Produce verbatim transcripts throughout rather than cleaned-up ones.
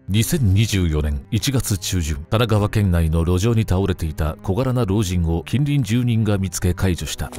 にせんにじゅうよねんいちがつちゅうじゅん、神奈川県内の路上に倒れていた小柄な老人を近隣住人が見つけ介助した。だ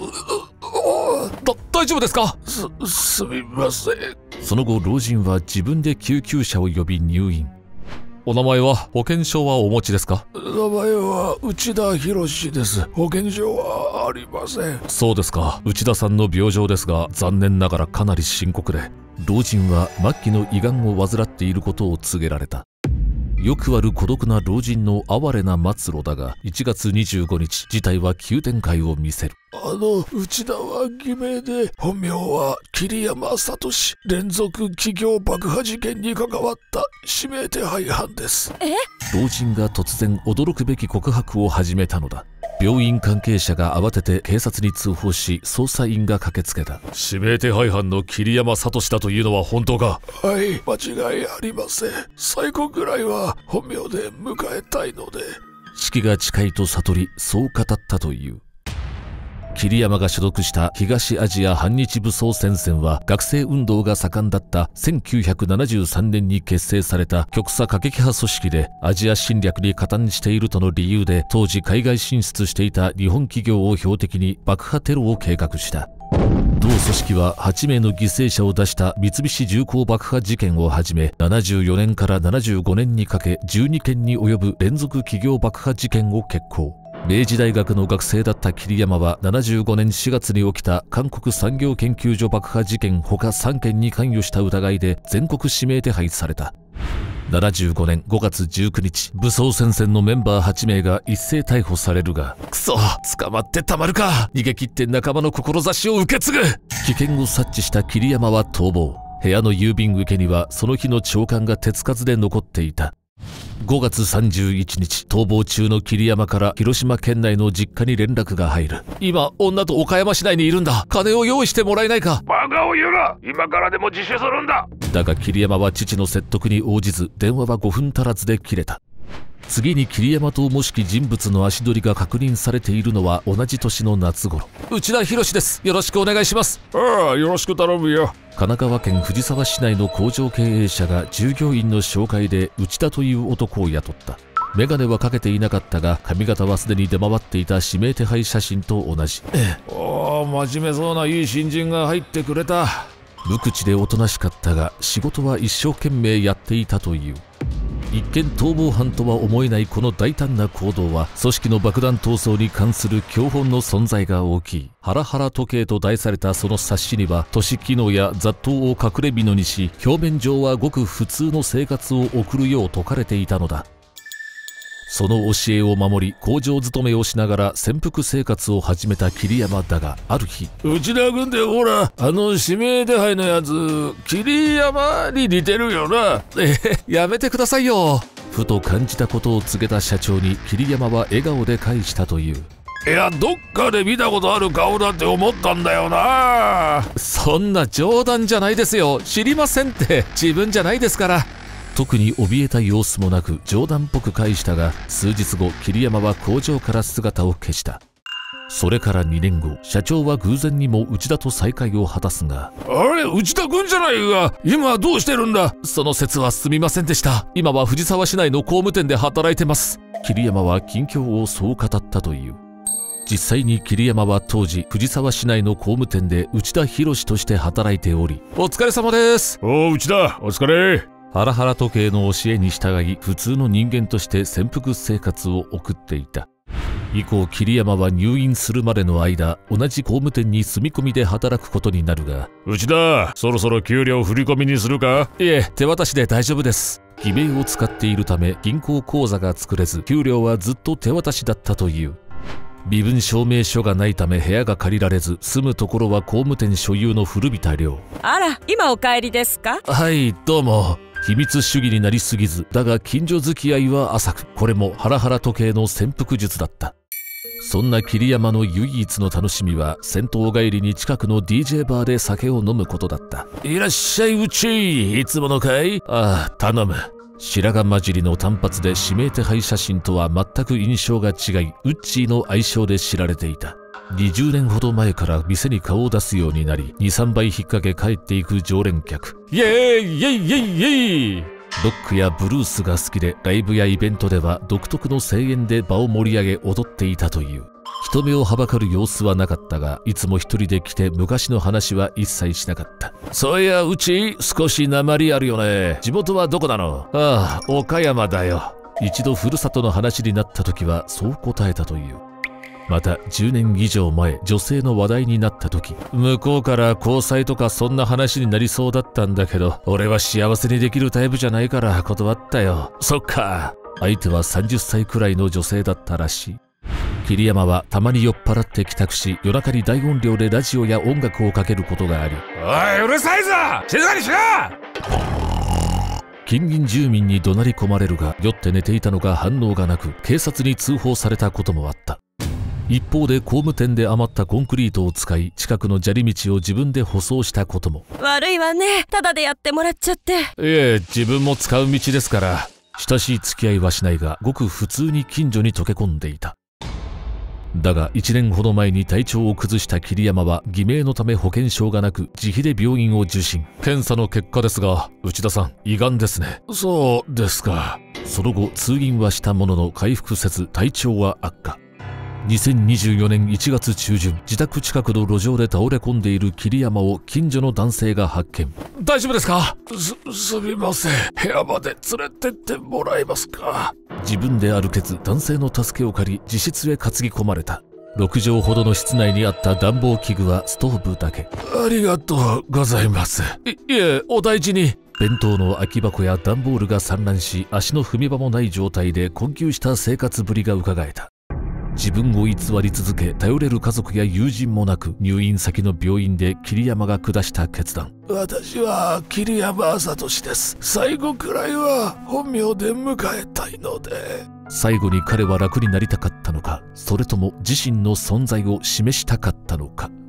大丈夫ですか？ す、すみません。 その後老人は自分で救急車を呼び入院。お名前は保険証はお持ちですか？ 名前は内田博です。保険証はありません。 そうですか。内田さんの病状ですが残念ながらかなり深刻で、老人は末期の胃がんを患っていることを告げられた。よくある孤独な老人の哀れな末路だが、いちがつにじゅうごにち事態は急展開を見せる。 あの内田は偽名で、本名は桐山聡。連続企業爆破事件に関わった指名手配犯です。 え？ 老人が突然驚くべき告白を始めたのだ。病院関係者が慌てて警察に通報し、捜査員が駆けつけた。指名手配犯の桐山聡だというのは本当か？ はい、間違いありません。最後ぐらいは本名で迎えたいので。 死期が近いと悟り、そう語ったという。桐山が所属した東アジア反日武装戦線は、学生運動が盛んだったせんきゅうひゃくななじゅうさんねんに結成された極左過激派組織で、アジア侵略に加担しているとの理由で当時海外進出していた日本企業を標的に爆破テロを計画した。同組織ははちめいの犠牲者を出した三菱重工爆破事件をはじめ、ななじゅうよねんからななじゅうごねんにかけじゅうにけんに及ぶ連続企業爆破事件を決行。明治大学の学生だった桐山はななじゅうごねんしがつに起きた韓国産業研究所爆破事件ほかさんけんに関与した疑いで全国指名手配された。ななじゅうごねんごがつじゅうくにち、武装戦線のメンバーはちめいが一斉逮捕されるが、くそ、捕まってたまるか。逃げ切って仲間の志を受け継ぐ。危険を察知した桐山は逃亡。部屋の郵便受けにはその日の朝刊が手つかずで残っていた。ごがつさんじゅういちにち、逃亡中の桐山から広島県内の実家に連絡が入る。今、女と岡山市内にいるんだ。金を用意してもらえないか。 バカを言うな。今からでも自首するんだ。 だが桐山は父の説得に応じず、電話はごふん足らずで切れた。次に桐山ともしき人物の足取りが確認されているのは同じ年の夏頃。内田博です。よろしくお願いします。 ああ、よろしく頼むよ。 神奈川県藤沢市内の工場経営者が従業員の紹介で内田という男を雇った。メガネはかけていなかったが、髪型はすでに出回っていた指名手配写真と同じ。 おお、真面目そうないい新人が入ってくれた。 無口でおとなしかったが、仕事は一生懸命やっていたという。一見逃亡犯とは思えないこの大胆な行動は、組織の爆弾闘争に関する教本の存在が大きい。ハラハラ時計と題されたその冊子には、都市機能や雑踏を隠れ蓑にし、表面上はごく普通の生活を送るよう説かれていたのだ。その教えを守り、工場勤めをしながら潜伏生活を始めた桐山だが、ある日、 内田君ってほら、あの指名手配のやつ、桐山に似てるよな。 えー、やめてくださいよ。ふと感じたことを告げた社長に桐山は笑顔で返したという。 いや、どっかで見たことある顔だって思ったんだよな。 そんな冗談じゃないですよ。知りませんって。自分じゃないですから。特に怯えた様子もなく冗談っぽく返したが、数日後桐山は工場から姿を消した。それからにねんご、社長は偶然にも内田と再会を果たすが、 あれ、内田君じゃないか。今はどうしてるんだ。 その説はすみませんでした。今は藤沢市内の工務店で働いてます。桐山は近況をそう語ったという。実際に桐山は当時藤沢市内の工務店で内田博として働いており、お疲れ様です。 おう、内田、お疲れ。 ハラハラ時計の教えに従い、普通の人間として潜伏生活を送っていた。以降桐山は入院するまでの間、同じ工務店に住み込みで働くことになるが、 内田、そろそろ給料振り込みにするか。 いえ、手渡しで大丈夫です。偽名を使っているため銀行口座が作れず、給料はずっと手渡しだったという。身分証明書がないため部屋が借りられず、住むところは工務店所有の古びた寮。 あら、今お帰りですか？ はい、どうも。秘密主義になりすぎず、だが近所付き合いは浅く、これもハラハラ時計の潜伏術だった。そんな桐山の唯一の楽しみは、戦闘帰りに近くの ディージェー バーで酒を飲むことだった。 いらっしゃいうち、いつものかい？ ああ、頼む。白髪混じりの短髪で指名手配写真とは全く印象が違い、ウッチーの愛称で知られていた。にじゅうねんほど前から店に顔を出すようになり、に、さんばい引っ掛け帰っていく常連客。 イエーイイエイイエイイエイ。 ロックやブルースが好きで、ライブやイベントでは独特の声援で場を盛り上げ踊っていたという。人目をはばかる様子はなかったが、いつも一人で来て昔の話は一切しなかった。そういや、うち少し訛りあるよね。地元はどこなの？ああ、岡山だよ。一度ふるさとの話になった時はそう答えたという。またじゅうねん以上前、女性の話題になった時、向こうから交際とかそんな話になりそうだったんだけど、俺は幸せにできるタイプじゃないから断ったよ。そっか。相手はさんじゅっさいくらいの女性だったらしい。桐山はたまに酔っ払って帰宅し、夜中に大音量でラジオや音楽をかけることがあり、 おい、うるさいぞ！静かにしろ！ 近隣住民に怒鳴り込まれるが、酔って寝ていたのか反応がなく、警察に通報されたこともあった。一方で工務店で余ったコンクリートを使い、近くの砂利道を自分で舗装したことも。 悪いわね、ただでやってもらっちゃって。 いえ、自分も使う道ですから。親しい付き合いはしないが、ごく普通に近所に溶け込んでいた。だがいちねんほど前に体調を崩した桐山は、偽名のため保険証がなく自費で病院を受診。検査の結果ですが、内田さん、胃がんですね。 そうですか。 その後通院はしたものの回復せず、体調は悪化。にせんにじゅうよねんいちがつちゅうじゅん、自宅近くの路上で倒れ込んでいる桐山を近所の男性が発見。 大丈夫ですか？す、すみません。部屋まで連れてってもらえますか？ 自分で歩けず、男性の助けを借り自室へ担ぎ込まれた。ろくじょうほどの室内にあった暖房器具はストーブだけ。 ありがとうございます。 い、いえ、お大事に。弁当の空き箱や段ボールが散乱し、足の踏み場もない状態で困窮した生活ぶりがうかがえた。自分を偽り続け、頼れる家族や友人もなく、入院先の病院で桐山が下した決断。 私は桐山聡です。最後くらいは本名で迎えたいので。 最後に彼は楽になりたかったのか、それとも自身の存在を示したかったのか。